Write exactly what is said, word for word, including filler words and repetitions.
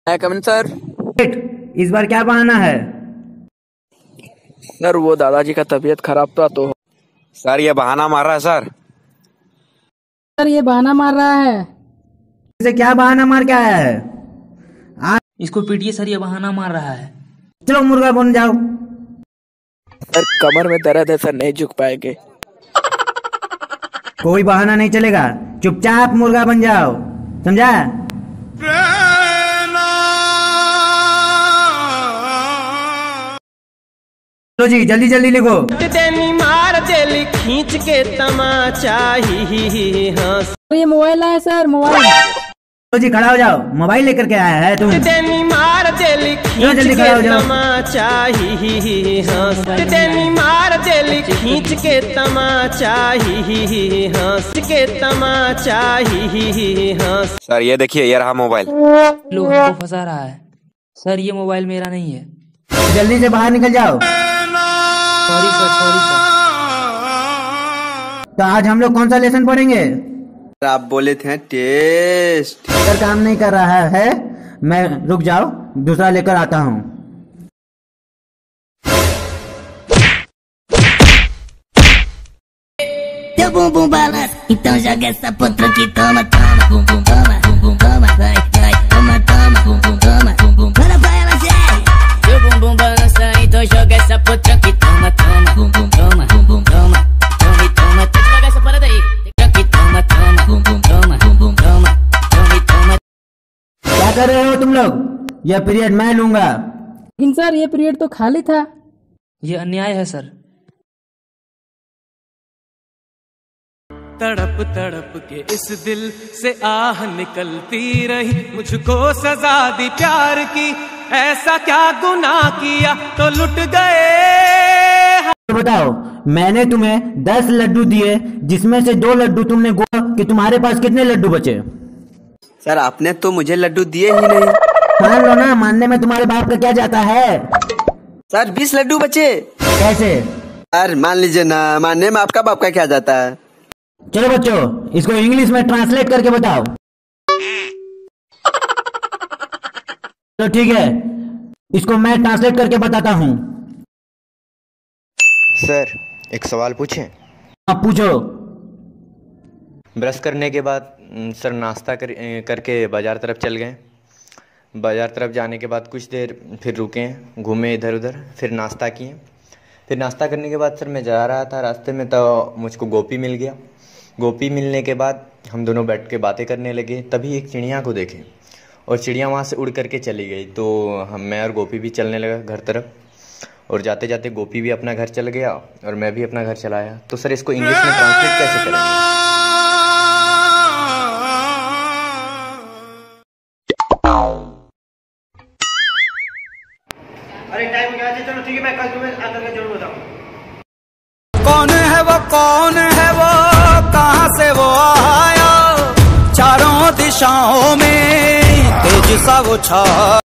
Come in sir. इस बार क्या बहाना है? सर वो दादाजी का तबीयत खराब था तो। सर ये बहाना मार रहा है सर। सर ये बहाना मार रहा है। इसे क्या बहाना मार के आया है? आ... इसको पीटिए सर, ये बहाना मार रहा है। चलो मुर्गा बन जाओ। सर कमर में दर्द है सर, नहीं झुक पाएंगे। कोई बहाना नहीं चलेगा, चुपचाप मुर्गा बन जाओ, समझा? लो जी जल्दी जल्दी लिखो। मार देली खींच के तमाचा ही हाँ। ये मोबाइल है सर, मोबाइल। लो जी खड़ा हो जाओ, मोबाइल लेकर के आया है तुम। मार देली खींच के तमाचा ही हाँ। मार देली खींच के तमाचा ही हाँ के तमाचा ही हाँ। सर ये देखिए, ये रहा मोबाइल। लो हमको फंसा रहा है सर, ये मोबाइल मेरा नहीं है। जल्दी से बाहर निकल जाओ। Sorry sir, sorry sir. तो आज हम लोग कौन सा लेसन पढ़ेंगे? आप बोले थे टेस्ट। सर काम नहीं कर रहा है, मैं रुक जाओ दूसरा लेकर आता हूँ। Teu bumbum balança, então joga essa potranca que toma, toma, bumbum, toma, bumbum, toma, vai, vai, toma, toma, bumbum, toma, bumbum, manda pra ela, Zé. Teu bumbum balança, então joga essa potranca que toma, toma, bumbum, toma, bumbum, toma, toma e toma, tem que jogar essa parada aí. Que toma, toma, bumbum, toma, bumbum, toma, toma e toma. क्या कर रहे हो तुम लोग? यह period मैं लूंगा। लेकिन सर ये पीरियड तो खाली था। ये अन्याय है सर। तड़प तड़प के इस दिल से आह निकलती रही, मुझको सजा दी प्यार की, ऐसा क्या गुनाह किया तो लुट गए। बताओ, मैंने तुम्हें दस लड्डू दिए, जिसमें से दो लड्डू तुमने गोया कि तुम्हारे पास कितने लड्डू बचे? सर आपने तो मुझे लड्डू दिए ही नहीं। मान लो ना, मानने में तुम्हारे बाप का क्या जाता है? सर बीस लड्डू बचे। कैसे? सर मान लीजिए ना, मानने में आपका बाप का क्या जाता है? चलो बच्चों, इसको इंग्लिश में ट्रांसलेट करके बताओ। तो ठीक है, इसको मैं ट्रांसलेट करके बताता हूँ। सर एक सवाल पूछें? आप पूछो। ब्रश करने के बाद सर नाश्ता कर, करके बाजार तरफ चल गए। बाजार तरफ जाने के बाद कुछ देर फिर रुके, घूमे इधर उधर, फिर नाश्ता किए। फिर नाश्ता करने के बाद सर मैं जा रहा था, रास्ते में तो मुझको गोपी मिल गया। गोपी मिलने के बाद हम दोनों बैठ के बातें करने लगे। तभी एक चिड़िया को देखे और चिड़िया वहाँ से उड़ करके चली गई। तो हम मैं और गोपी भी चलने लगा घर तरफ, और जाते जाते गोपी भी अपना घर चल गया और मैं भी अपना घर चला आया। तो सर इसको इंग्लिश में ट्रांसलेट कैसे करेंगे? अरे टाइम क्या है, चलो ठीक है, मैं कल तुम्हें आकर के जरूर बताऊँ। कौन है वो, कौन है वो, कहाँ से वो आया, चारों दिशाओं में तेज सा वो छा।